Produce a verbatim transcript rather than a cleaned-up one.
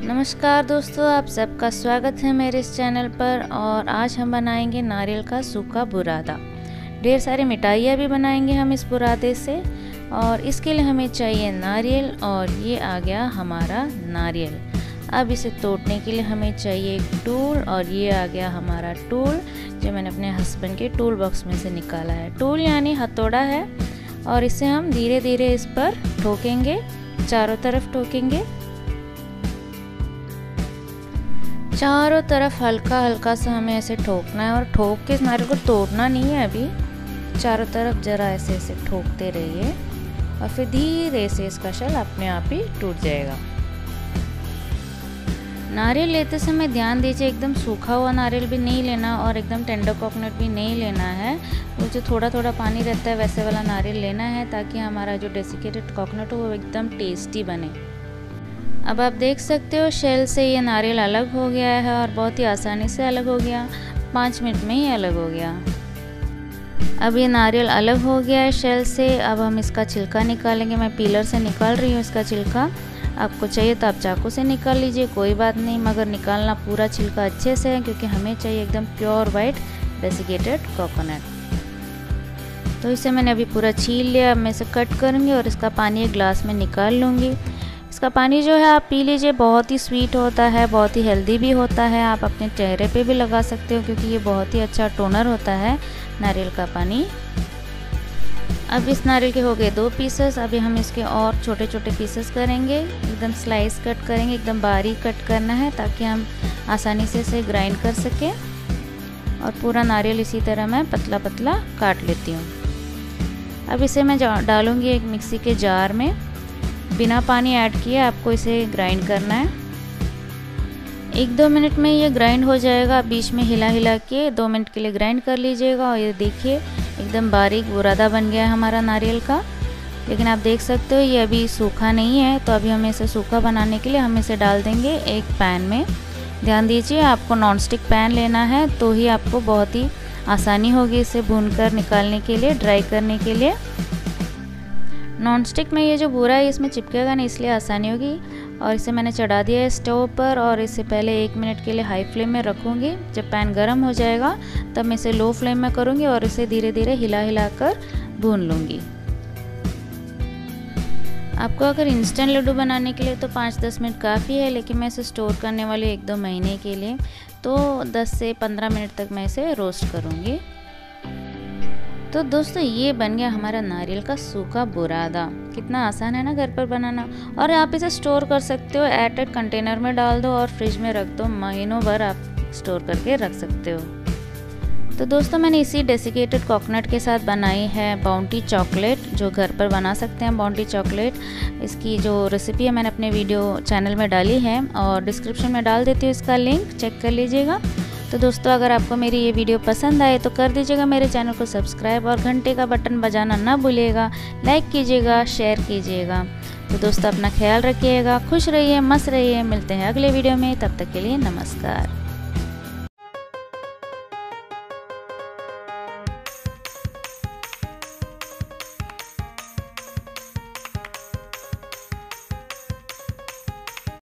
नमस्कार दोस्तों, आप सबका स्वागत है मेरे इस चैनल पर। और आज हम बनाएंगे नारियल का सूखा बुरादा। ढेर सारी मिठाइयाँ भी बनाएंगे हम इस बुरादे से। और इसके लिए हमें चाहिए नारियल, और ये आ गया हमारा नारियल। अब इसे तोड़ने के लिए हमें चाहिए एक टूल, और ये आ गया हमारा टूल जो मैंने अपने हस्बैंड के टूल बॉक्स में से निकाला है। टूल यानी हथौड़ा है, और इसे हम धीरे धीरे इस पर ठोकेंगे, चारों तरफ ठोकेंगे। चारों तरफ हल्का हल्का सा हमें ऐसे ठोकना है, और ठोक के इस नारियल को तोड़ना नहीं है। अभी चारों तरफ जरा ऐसे ऐसे ठोकते रहिए, और फिर धीरे से इसका शल अपने आप ही टूट जाएगा। नारियल लेते समय ध्यान दीजिए, एकदम सूखा हुआ नारियल भी नहीं लेना और एकदम टेंडर कोकोनट भी नहीं लेना है। वो जो थोड़ा थोड़ा पानी रहता है वैसे वाला नारियल लेना है, ताकि हमारा जो डेसिकेटेड कोकोनट हो वो एकदम टेस्टी बने। अब आप देख सकते हो शेल से ये नारियल अलग हो गया है, और बहुत ही आसानी से अलग हो गया। पाँच मिनट में ही अलग हो गया। अब ये नारियल अलग हो गया है शेल से। अब हम इसका छिलका निकालेंगे। मैं पीलर से निकाल रही हूँ इसका छिलका। आपको चाहिए तो आप चाकू से निकाल लीजिए, कोई बात नहीं, मगर निकालना पूरा छिलका अच्छे से है, क्योंकि हमें चाहिए एकदम प्योर वाइट डेसिकेटेड कोकोनट। तो इसे मैंने अभी पूरा छील लिया। अब मैं इसे कट करूँगी और इसका पानी एक ग्लास में निकाल लूँगी। इसका पानी जो है आप पी लीजिए, बहुत ही स्वीट होता है, बहुत ही हेल्दी भी होता है। आप अपने चेहरे पे भी लगा सकते हो, क्योंकि ये बहुत ही अच्छा टोनर होता है नारियल का पानी। अब इस नारियल के हो गए दो पीसेस। अभी हम इसके और छोटे छोटे पीसेस करेंगे, एकदम स्लाइस कट करेंगे, एकदम बारीक कट करना है, ताकि हम आसानी से इसे ग्राइंड कर सकें। और पूरा नारियल इसी तरह मैं पतला पतला काट लेती हूँ। अब इसे मैं डालूँगी एक मिक्सी के जार में। बिना पानी ऐड किए आपको इसे ग्राइंड करना है। एक दो मिनट में ये ग्राइंड हो जाएगा। बीच में हिला हिला के दो मिनट के लिए ग्राइंड कर लीजिएगा। और ये देखिए एकदम बारीक बुरादा बन गया है हमारा नारियल का। लेकिन आप देख सकते हो ये अभी सूखा नहीं है, तो अभी हमें इसे सूखा बनाने के लिए हम इसे डाल देंगे एक पैन में। ध्यान दीजिए, आपको नॉन स्टिक पैन लेना है, तो ही आपको बहुत ही आसानी होगी इसे भूनकर निकालने के लिए, ड्राई करने के लिए। नॉन स्टिक में ये जो बूरा है इसमें चिपकेगा नहीं, इसलिए आसानी होगी। और इसे मैंने चढ़ा दिया है स्टोव पर, और इसे पहले एक मिनट के लिए हाई फ्लेम में रखूँगी। जब पैन गर्म हो जाएगा तब मैं इसे लो फ्लेम में करूँगी, और इसे धीरे धीरे हिला हिला कर भून लूँगी। आपको अगर इंस्टेंट लड्डू बनाने के लिए तो पाँच दस मिनट काफ़ी है, लेकिन मैं इसे स्टोर करने वाली एक दो महीने के लिए, तो दस से पंद्रह मिनट तक मैं इसे रोस्ट करूँगी। तो दोस्तों ये बन गया हमारा नारियल का सूखा बुरादा। कितना आसान है ना घर पर बनाना। और आप इसे स्टोर कर सकते हो, एयरटाइट कंटेनर में डाल दो और फ्रिज में रख दो, महीनों भर आप स्टोर करके रख सकते हो। तो दोस्तों मैंने इसी डेसिकेटेड कोकोनट के साथ बनाई है बाउंटी चॉकलेट, जो घर पर बना सकते हैं बाउंटी चॉकलेट। इसकी जो रेसिपी है मैंने अपने वीडियो चैनल में डाली है, और डिस्क्रिप्शन में डाल देती हूँ इसका लिंक, चेक कर लीजिएगा। तो दोस्तों अगर आपको मेरी ये वीडियो पसंद आए तो कर दीजिएगा मेरे चैनल को सब्सक्राइब, और घंटे का बटन बजाना ना भूलिएगा। लाइक कीजिएगा, शेयर कीजिएगा। तो दोस्तों अपना ख्याल रखिएगा, खुश रहिए, मस्त रहिए। मिलते हैं अगले वीडियो में, तब तक के लिए नमस्कार।